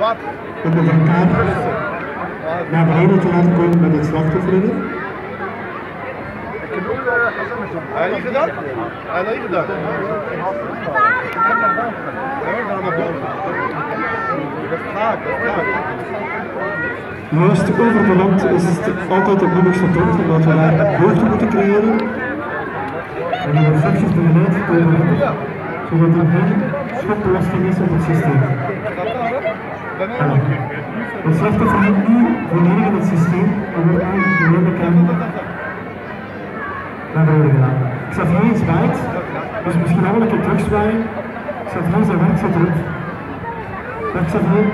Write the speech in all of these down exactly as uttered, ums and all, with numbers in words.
om met elkaar naar beneden te laten komen met het slachtoffer in. Hij ligt gedaan? Hij ligt gedaan. Juist over de land is het altijd het moeilijkste punt, omdat we daar hoogte moeten creëren. En de reflecties begeleid door de hinder, zodat er geen schokbelasting is op het systeem. Het slachtoffer zit nu volledig in het systeem en wordt eigenlijk de hele kern naar beneden gedaan. Xavier zwaait, dus misschien wel een keer terugzwaaien. Xavier zijn werk zit erop. Dag Xavier.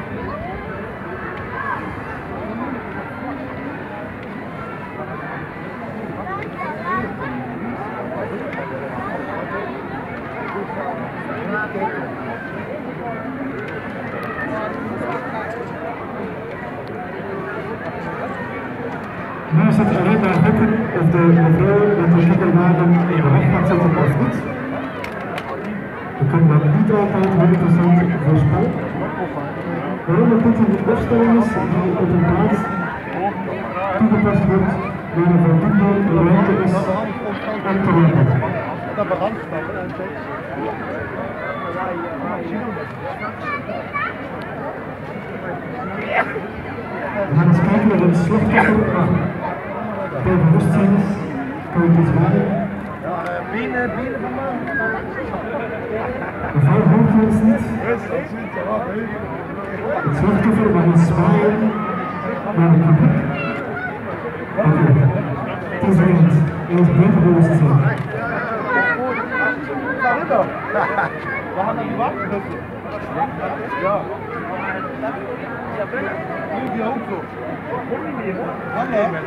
Nu is het alleen maar hokken of de mevrouw met de kinderwagen in de weg gaat zitten of niet. We kunnen dat niet altijd honderd procent voorspellen. Waarom het dit een opstelling is die op een plaats toegepast wordt waar er voldoende ruimte is om te lopen. We gaan eens kijken of een slachtoffer bij bewustzijn is. Kan ik iets maken? Bienen, bienen van mij. Mevrouw hoort ons niet. Het slachtoffer mag eens zwaaien naar het publiek. Oké, okay. Het is rond. Hij is blijven bewustzijn. We gaan naar die wacht. Ja. Nu die hoofd op. Kom niet meer. Ga maar.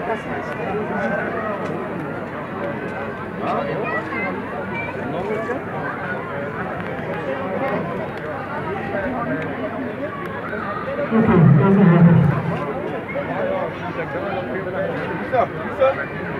Nog een keer. Oké, dat is een Zo, zo.